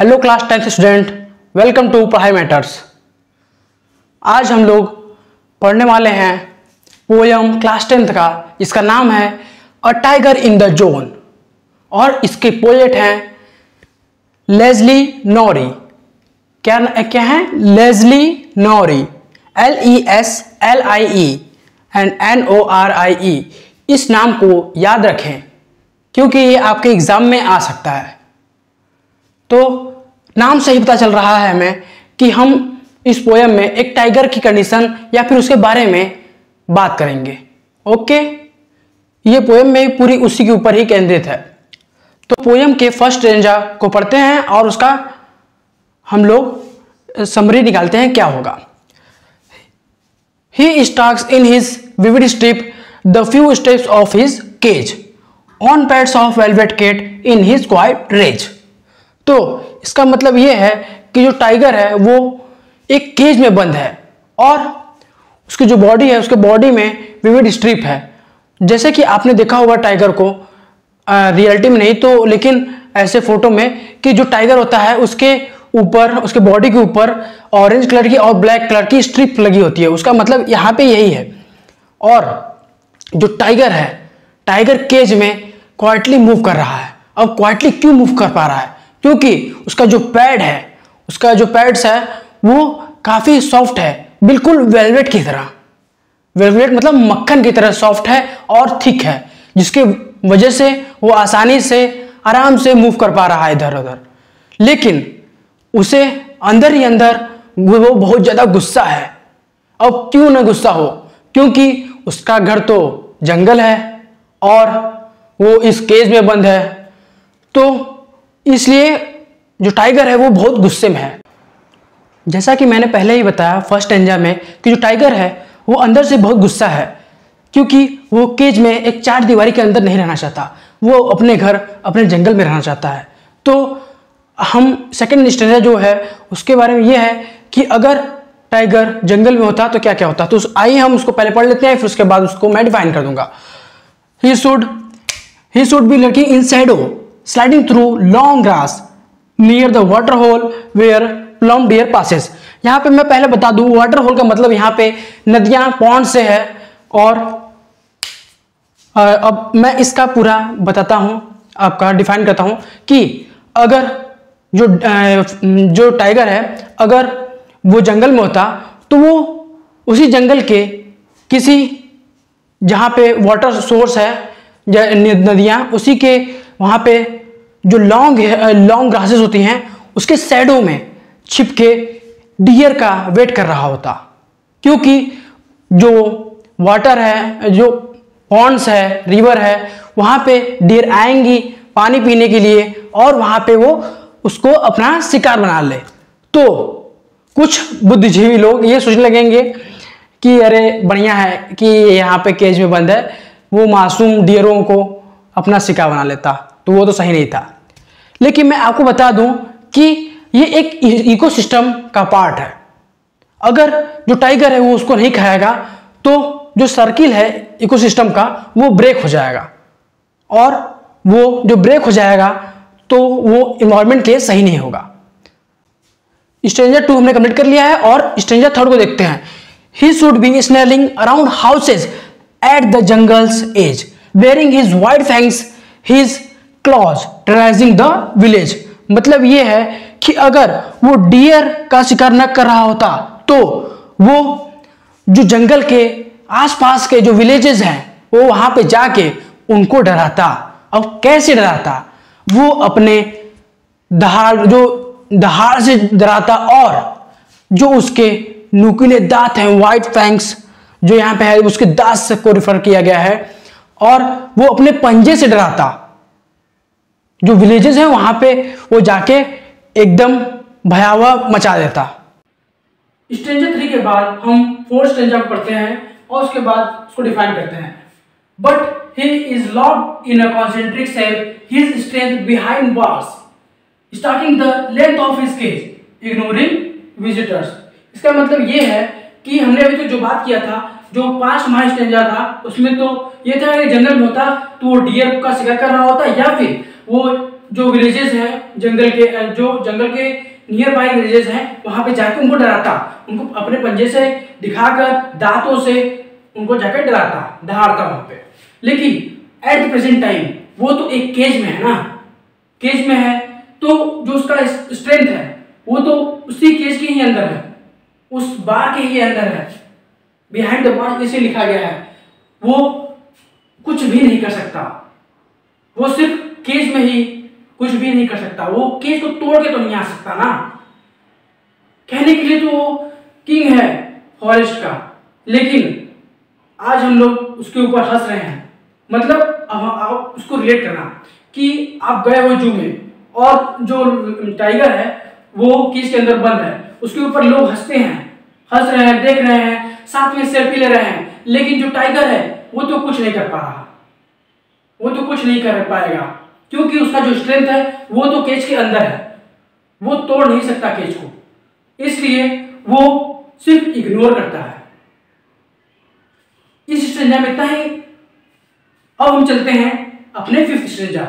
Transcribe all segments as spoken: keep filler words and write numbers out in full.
Hello class tenth student, welcome to Padhai matters. आज हम लोग पढ़ने वाले हैं पोयम क्लास टेंथ का, इसका नाम है a tiger in the zone और इसके पोएट हैं लेस्ली नॉरी। क्या क्या है? Leslie Norris, L E S L I E and N O R I E. इस नाम को याद रखें क्योंकि ये आपके एग्जाम में आ सकता है। तो नाम से ही पता चल रहा है हमें कि हम इस पोयम में एक टाइगर की कंडीशन या फिर उसके बारे में बात करेंगे। ओके, ये पोयम में पूरी उसी के ऊपर ही केंद्रित है। तो पोयम के फर्स्ट स्टेंजा को पढ़ते हैं और उसका हम लोग समरी निकालते हैं क्या होगा। He stalks in his vivid strip the few steps of his cage, on pads of velvet cat in his quiet rage। तो इसका मतलब ये है कि जो टाइगर है वो एक केज में बंद है और उसकी जो बॉडी है उसके बॉडी में विविड स्ट्रिप है। जैसे कि आपने देखा होगा टाइगर को रियलिटी में नहीं तो लेकिन ऐसे फोटो में कि जो टाइगर होता है उसके ऊपर उसके बॉडी के ऊपर ऑरेंज कलर की और ब्लैक कलर की स्ट्रिप लगी होती है। उसका मतलब यहाँ पे यही है। और जो टाइगर है, टाइगर केज में क्वाइटली मूव कर रहा है। अब क्वाइटली क्यों मूव कर पा रहा है? क्योंकि उसका जो पैड है, उसका जो पैड्स है वो काफी सॉफ्ट है, बिल्कुल वेलवेट की तरह। वेलवेट मतलब मक्खन की तरह सॉफ्ट है और थिक है, जिसके वजह से वो आसानी से आराम से मूव कर पा रहा है इधर उधर। लेकिन उसे अंदर ही अंदर वो बहुत ज्यादा गुस्सा है। अब क्यों ना गुस्सा हो? क्योंकि उसका घर तो जंगल है और वो इस केज में बंद है, तो इसलिए जो टाइगर है वो बहुत गुस्से में है। जैसा कि मैंने पहले ही बताया फर्स्ट स्टेंजा में कि जो टाइगर है वो अंदर से बहुत गुस्सा है क्योंकि वो केज में एक चार दीवारी के अंदर नहीं रहना चाहता, वो अपने घर अपने जंगल में रहना चाहता है। तो हम सेकंड स्टेंजा जो है उसके बारे में ये है कि अगर टाइगर जंगल में होता तो क्या क्या होता। तो आइए हम उसको पहले पढ़ लेते हैं, फिर उसके बाद उसको मैं डिफाइन कर दूंगा। He should he should be lurking in shadow sliding through long grass near the water hole where plump deer passes. यहाँ पे मैं पहले बता दूं, वाटर होल का मतलब यहाँ पे नदियां पॉन्ड से है। और अब मैं इसका पूरा बताता हूं, आपका डिफाइन करता हूं कि अगर जो जो टाइगर है अगर वो जंगल में होता तो वो उसी जंगल के किसी जहाँ पे वाटर सोर्स है नदियाँ, उसी के वहाँ पे जो लॉन्ग लॉन्ग ग्रासेस होती हैं उसके शैडो में छिप के डियर का वेट कर रहा होता। क्योंकि जो वाटर है, जो पॉन्ड्स है, रिवर है, वहाँ पे डियर आएंगी पानी पीने के लिए और वहाँ पे वो उसको अपना शिकार बना ले। तो कुछ बुद्धिजीवी लोग ये सोचने लगेंगे कि अरे बढ़िया है कि यहाँ पे केज में बंद है, वो मासूम डियरों को अपना शिकार बना लेता, तो वो तो सही नहीं था। लेकिन मैं आपको बता दूं कि ये एक इकोसिस्टम का पार्ट है। अगर जो टाइगर है वो उसको नहीं खाएगा तो जो सर्किल है इकोसिस्टम का वो ब्रेक हो जाएगा, और वो जो ब्रेक हो जाएगा तो वो इन्वायरमेंट के लिए सही नहीं होगा। स्ट्रेंजर टू हमने कंप्लीट कर लिया है और स्ट्रेंजर थर्ड को देखते हैं। He should be snarling around houses at the jungle's edge baring his white fangs his claws terrorising the village. मतलब ये है कि अगर वो डियर का शिकार न कर रहा होता तो वो जो जंगल के आसपास के जो विलेजेस हैं वो वहां पे जाके उनको डराता। अब कैसे डराता? वो अपने दहाड़ जो दहाड़ से डराता, और जो उसके नुकीले दांत हैं वाइट फैंग्स जो यहाँ पे है उसके दांत से को रिफर किया गया है, और वो अपने पंजे से डराता। जो विलेजेस हैं वहां पे वो जाके एकदम भयावह मचा देता। स्ट्रेंजर थ्री के बाद हम फोर्थ स्ट्रेंजर को पढ़ते हैं और उसके बाद उसको डिफाइन करते हैं। But he is locked in a concentric cell, his strength behind bars, starting the length of his cage, ignoring visitors। इसका मतलब ये है कि हमने अभी तो जो बात किया था, जो पांच माह स्ट्रेंजर था उसमें तो ये था कि जंगल में होता तो वो डियर का शिकार कर रहा होता, या फिर वो जो विलेजेस हैं जंगल के, जो जंगल के नियर बाई विलेजेस हैं, वहां पे जाकर उनको डराता, उनको अपने पंजे से दिखाकर, दांतों से उनको जाकर डराता, दहाड़ता वहां पे। लेकिन एट द प्रेजेंट टाइम वो तो एक केज में है ना, केज में है, तो जो उसका स्ट्रेंथ है वो तो उसी केज के ही अंदर है, उस बार के ही अंदर है। बिहाइंड द बार इसे लिखा गया है, वो कुछ भी नहीं कर सकता, वो सिर्फ केज में ही कुछ भी नहीं कर सकता, वो केज को तोड़ के तो नहीं आ सकता ना। कहने के लिए तो वो किंग है फॉरेस्ट का, लेकिन आज हम लोग उसके ऊपर हंस रहे हैं। मतलब अब आप उसको रिलेट करना कि आप गए हो जू में और जो टाइगर है वो केज के अंदर बंद है, उसके ऊपर लोग हंसते हैं, हंस रहे हैं, देख रहे हैं, साथ में सेल्फी ले रहे हैं, लेकिन जो टाइगर है वो तो कुछ नहीं कर पा रहा, वो तो कुछ नहीं कर पाएगा, क्योंकि उसका जो स्ट्रेंथ है वो तो केज के अंदर है, वो तोड़ नहीं सकता केज को, इसलिए वो सिर्फ इग्नोर करता है। इस स्ट्रेंजा में इतना ही। अब हम चलते हैं अपने फिफ्थ स्ट्रेंजा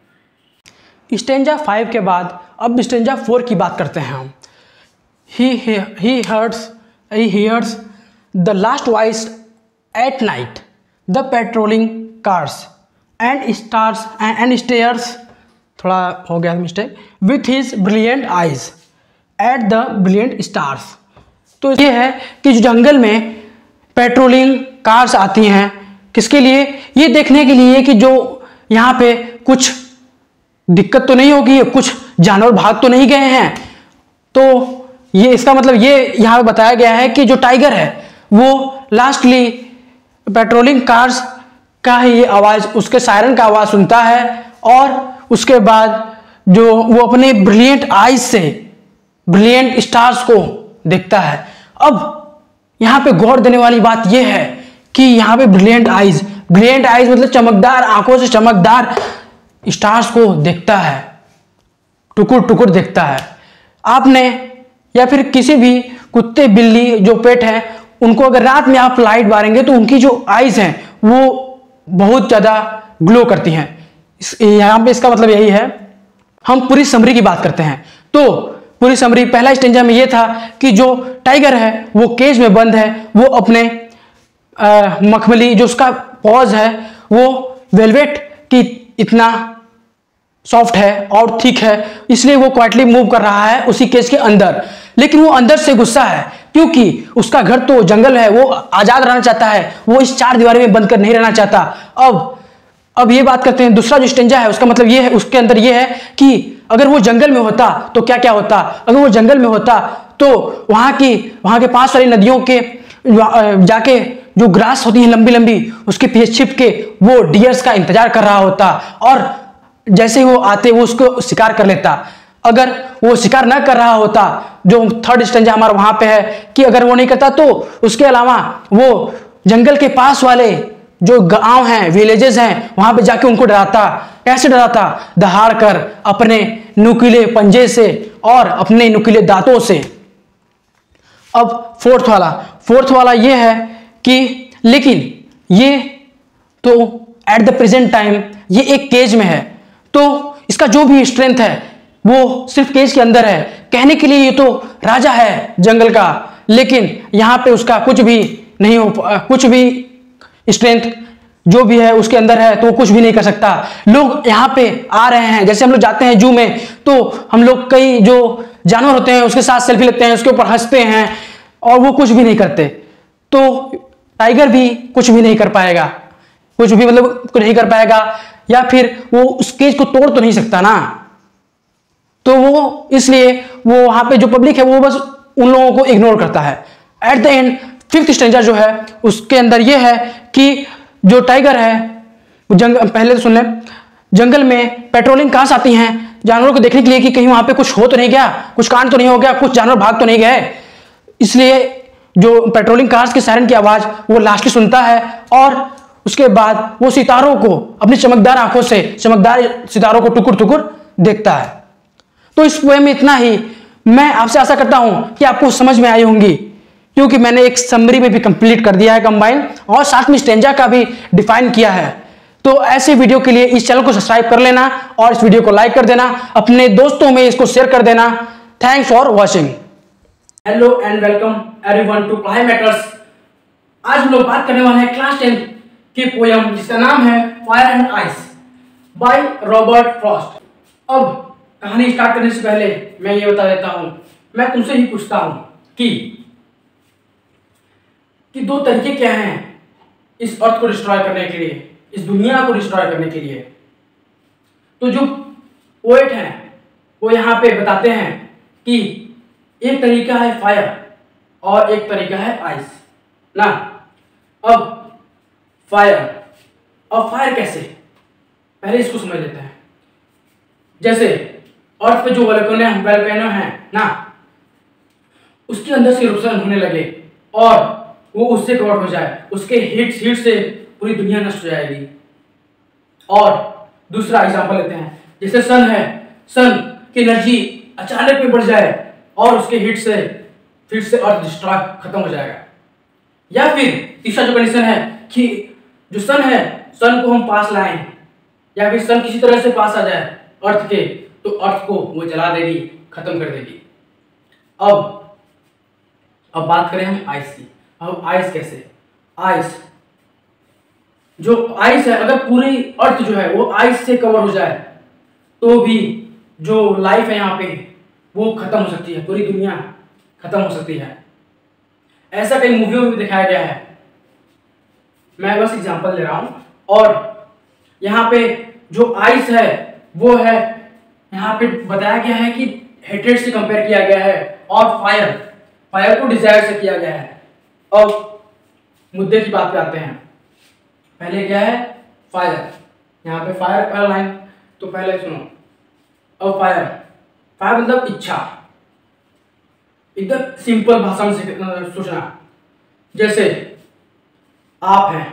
पे। स्ट्रेंजा फाइव के बाद अब स्ट्रेंजा फोर की बात करते हैं हम। He he hurts he hears the last voice at night, the patrolling cars and stars and stares, थोड़ा हो गया mistake, with his brilliant eyes at the brilliant stars. तो ये है कि जो जंगल में पेट्रोलिंग कार्स आती हैं, किसके लिए? ये देखने के लिए कि जो यहाँ पे कुछ दिक्कत तो नहीं होगी, कुछ जानवर भाग तो नहीं गए हैं। तो ये इसका मतलब ये यहाँ पे बताया गया है कि जो टाइगर है वो लास्टली पेट्रोलिंग कार्स का ही ये आवाज़, उसके सायरन का आवाज़ सुनता है और उसके बाद जो वो अपने ब्रिलियंट आइज से ब्रिलियंट स्टार्स को देखता है। अब यहाँ पे गौर देने वाली बात यह है कि यहाँ पे ब्रिलियंट आइज, ब्रिलियंट आइज मतलब चमकदार आंखों से चमकदार स्टार्स को देखता है, टुकुर टुकुर देखता है। आपने या फिर किसी भी कुत्ते बिल्ली जो पेट है उनको अगर रात में आप लाइट मारेंगे तो उनकी जो आइज हैं वो बहुत ज़्यादा ग्लो करती हैं। यहाँ पे इसका मतलब यही है। हम पूरी समरी की बात करते हैं तो पूरी समरी पहला स्टेंजा में ये था कि जो टाइगर है वो केज में बंद है, वो अपने आ, मखमली जो उसका पॉज है वो वेलवेट की इतना सॉफ्ट है और थिक है, इसलिए वो क्वाइटली मूव कर रहा है उसी केज के अंदर। लेकिन वो अंदर से गुस्सा है क्योंकि उसका घर तो जंगल है, वो आजाद रहना चाहता है, वो इस चार दीवारी में बंद कर नहीं रहना चाहता। अब अब ये बात करते हैं दूसरा जो स्टेंजा है उसका मतलब ये है, उसके अंदर ये है कि अगर वो जंगल में होता तो क्या क्या होता। अगर वो जंगल में होता तो वहाँ की वहाँ के पास वाली नदियों के जाके जो ग्रास होती है लंबी लंबी उसके पीछे छिप के वो डियर्स का इंतजार कर रहा होता और जैसे ही वो आते वो उसको शिकार कर लेता। अगर वो शिकार न कर रहा होता, जो थर्ड स्टेंजा हमारा वहां पे है कि अगर वो नहीं करता तो उसके अलावा वो जंगल के पास वाले जो गांव हैं विलेजेस हैं वहां पे जाके उनको डराता। कैसे डराता? दहाड़ कर, अपने नुकीले पंजे से और अपने नुकीले दांतों से। अब फोर्थ वाला फोर्थ वाला ये है कि लेकिन ये तो एट द प्रेजेंट टाइम ये एक केज में है तो इसका जो भी स्ट्रेंथ है वो सिर्फ केज के अंदर है। कहने के लिए ये तो राजा है जंगल का, लेकिन यहाँ पे उसका कुछ भी नहीं हो, कुछ भी स्ट्रेंथ जो भी है उसके अंदर है तो वो कुछ भी नहीं कर सकता। लोग यहाँ पे आ रहे हैं, जैसे हम लोग जाते हैं जू में तो हम लोग कई जो जानवर होते हैं उसके साथ सेल्फी लेते हैं, उसके ऊपर हंसते हैं और वो कुछ भी नहीं करते। तो टाइगर भी कुछ भी नहीं कर पाएगा, कुछ भी मतलब कुछ नहीं कर पाएगा या फिर वो उस केज को तोड़ तो नहीं सकता ना। तो वो इसलिए वो वहां पे जो पब्लिक है वो बस उन लोगों को इग्नोर करता है। At the end fifth stanza जो है उसके अंदर ये है कि जो टाइगर है जंग पहले तो सुन ले, जंगल में पेट्रोलिंग कार्स आती हैं जानवरों को देखने के लिए कि कहीं वहां पे कुछ हो तो नहीं गया, कुछ कांड तो नहीं हो गया, कुछ जानवर भाग तो नहीं गए। इसलिए जो पेट्रोलिंग कार्स के सायरन की आवाज वो लास्ट सुनता है और उसके बाद वो सितारों को अपनी चमकदार आंखों से चमकदार सितारों को टुकुर टुकुर देखता है। तो इस पोएम में इतना ही। मैं आपसे आशा करता हूं कि आपको समझ में आई होंगी क्योंकि मैंने एक समरी में भी कंप्लीट कर दिया है कंबाइन और साथ में स्टेंजा का भी डिफाइन किया है। तो ऐसे वीडियो के लिए इस चैनल को सब्सक्राइब कर लेना और इस वीडियो को लाइक कर देना, अपने दोस्तों में इसको शेयर कर देना। Thanks for watching. Hello and welcome everyone to Padhai matters. आज हम लोग बात करने वाले हैं क्लास टेंथ की पोयम जिसका नाम है fire and ice by Robert Frost. अब कहानी स्टार्ट करने से पहले मैं ये बता देता हूं, मैं तुमसे ही पूछता हूं कि कि दो तरीके क्या हैं इस अर्थ को डिस्ट्रॉय करने के लिए, इस दुनिया को डिस्ट्रॉय करने के लिए। तो जो पोएट हैं वो यहाँ पे बताते हैं कि एक तरीका है फायर और एक तरीका है आइस ना। अब फायर, अब फायर कैसे, पहले इसको समझ लेते हैं। जैसे अर्थ पे जो वोल्केनो वोल्केनो है ना, उसके अंदर से इरप्शन होने लगे और वो उससे कवर हो जाए, उसके हीट हीट से पूरी दुनिया नष्ट हो जाएगी। और दूसरा एग्जांपल लेते हैं, जैसे सन है, सन की एनर्जी अचानक में बढ़ जाए और उसके हीट से फिर से अर्थ डिस्ट्रॉय खत्म हो जाएगा। या फिर तीसरा जो कंडीशन है कि जो सन है, सन को हम पास लाएं या फिर सन किसी तरह से पास आ जाए अर्थ के, तो अर्थ को वो जला देगी, खत्म कर देगी। अब अब बात करें हम आइस की। अब आइस कैसे, आइस जो आइस है, अगर पूरी अर्थ जो है वो आइस से कवर हो जाए तो भी जो लाइफ है यहाँ पे वो खत्म हो सकती है, पूरी दुनिया खत्म हो सकती है। ऐसा कई मूवियों में भी दिखाया गया है, मैं बस एग्जांपल ले रहा हूं। और यहाँ पे जो आइस है वो है, यहाँ पे बताया गया है कि हेट्रेड से कंपेयर किया गया है और फायर फायर को डिजायर से किया गया है। अब मुद्दे की बात पे आते हैं। पहले क्या है फायर, यहाँ पे फायर पहला लाइन, तो पहले सुनो। अब फायर, फायर मतलब इच्छा, एकदम सिंपल भाषा में सोचना। जैसे आप हैं,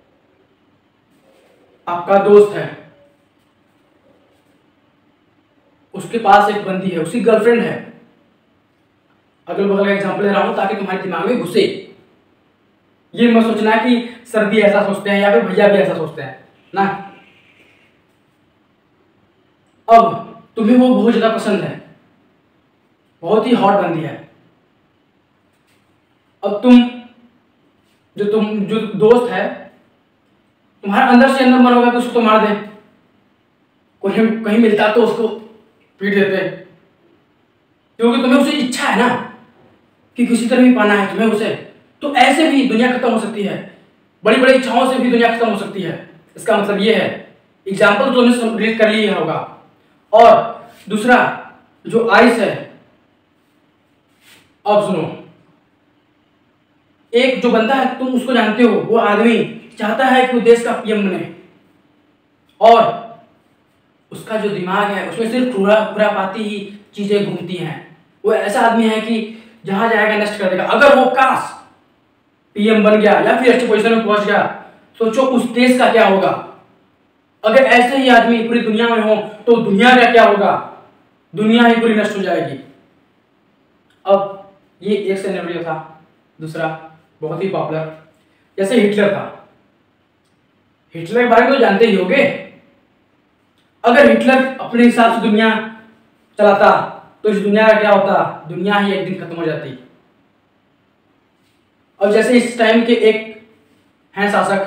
आपका दोस्त है, उसके पास एक बंदी है, उसकी गर्लफ्रेंड है। अगल बगल का एग्जांपल ले रहा हूं ताकि तुम्हारे दिमाग में घुसे। ये मत सोचना कि सर भी ऐसा सोचते हैं या फिर भैया भी ऐसा सोचते हैं ना। अब तुम्हें वो बहुत ज्यादा पसंद है, बहुत ही हॉट बंदी है। अब तुम जो तुम जो दोस्त है, तुम्हारे अंदर से अंदर मन होगा कि उसको तो मार दे, कोई कहीं मिलता तो उसको पीट देते, क्योंकि तुम्हें उसे इच्छा है ना कि किसी तरह भी पाना है तुम्हें उसे। तो ऐसे भी दुनिया खत्म हो सकती है, बड़ी बड़ी इच्छाओं से भी दुनिया खत्म हो सकती है। इसका मतलब ये है, एग्जाम्पल तो तुमने रीड कर लिया होगा। और दूसरा जो आइस है, अब सुनो, एक जो बंदा है तुम उसको जानते हो, वो आदमी चाहता है कि वो देश का पीएम बने और उसका जो दिमाग है उसमें सिर्फ खुरापाती ही चीजें घूमती हैं। वो ऐसा आदमी है कि जहां जाएगा नष्ट कर देगा। अगर वो काश पीएम बन गया या फिर अच्छे पोजीशन में पहुंच गया, सोचो उस देश का क्या होगा। अगर ऐसे ही आदमी पूरी दुनिया में हो तो दुनिया का क्या होगा, दुनिया ही पूरी नष्ट हो जाएगी। अब ये एक सिनेरियो था। दूसरा बहुत ही पॉपुलर, जैसे हिटलर था। हिटलर के बारे में तो जानते ही होंगे। अगर हिटलर अपने हिसाब से दुनिया चलाता तो इस दुनिया का क्या होता, दुनिया ही एक दिन खत्म हो जाती। अब जैसे इस टाइम के एक हैं शासक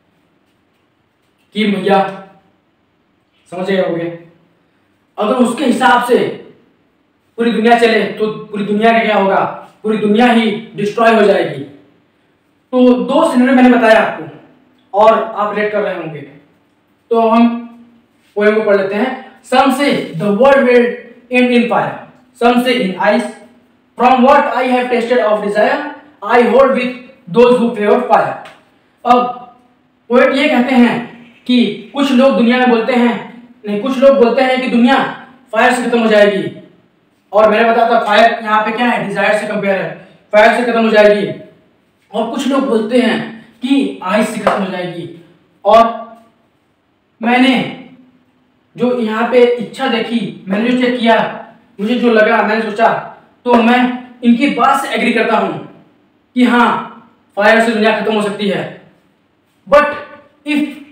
की भैया, समझ गए होंगे। अगर उसके हिसाब से पूरी दुनिया चले तो पूरी दुनिया का क्या होगा, पूरी दुनिया ही डिस्ट्रॉय हो जाएगी। तो दो सिनेरियो मैंने बताया आपको और आप रेट कर रहे होंगे। तो हम पोएम को पढ़ लेते हैं। Some say the world will end in fire, some say in ice, from what I have tasted of desire I hold with those who favour fire. अब पोएट ये कहते हैं कि कुछ लोग दुनिया में बोलते हैं, नहीं कुछ लोग बोलते हैं कि दुनिया फायर से खत्म हो जाएगी, और मैंने बताया था फायर यहाँ पे क्या है, डिजायर से कंपेयर है, फायर से खत्म हो जाएगी। और कुछ लोग बोलते हैं कि आइस से खत्म हो जाएगी। और मैंने जो यहाँ पे इच्छा देखी, मैंने जो चेक किया, मुझे जो लगा, मैंने सोचा, तो मैं इनकी बात से एग्री करता हूँ कि हाँ फायर से दुनिया खत्म हो सकती है। But if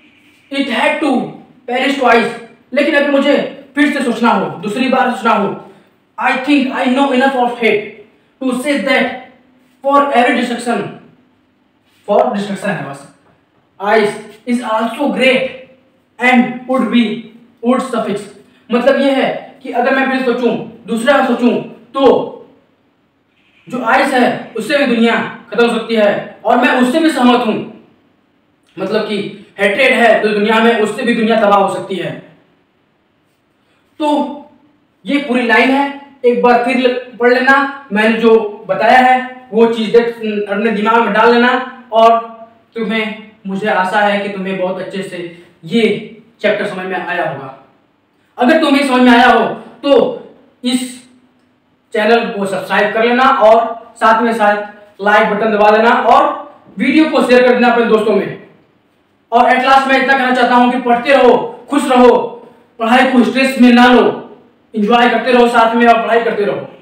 it had to perish twice. लेकिन अगर मुझे फिर से सोचना हो, दूसरी बार सोचना हो, I think I know enough of hate to say that for every destruction, for destruction है बस, ice is also great and would be would suffice. मतलब यह है कि अगर मैं फिर सोचूं, दूसरा सोचूं, तो जो आइस है उससे भी दुनिया खत्म हो सकती है और मैं उससे भी सहमत हूं। मतलब कि हेट्रेड है तो दुनिया में, उससे भी दुनिया तबाह हो सकती है। तो ये पूरी लाइन है, एक बार फिर पढ़ लेना, मैंने जो बताया है वो चीज देख अपने दिमाग में डाल लेना और तुम्हें, मुझे आशा है कि तुम्हें बहुत अच्छे से ये चैप्टर समझ में आया होगा। अगर तुम्हें समझ में आया हो तो इस चैनल को सब्सक्राइब कर लेना और साथ में साथ लाइक बटन दबा देना और वीडियो को शेयर कर देना अपने दोस्तों में। और एट लास्ट मैं इतना कहना चाहता हूं कि पढ़ते रहो, खुश रहो, पढ़ाई को स्ट्रेस में ना लो, एंजॉय करते रहो साथ में और पढ़ाई करते रहो।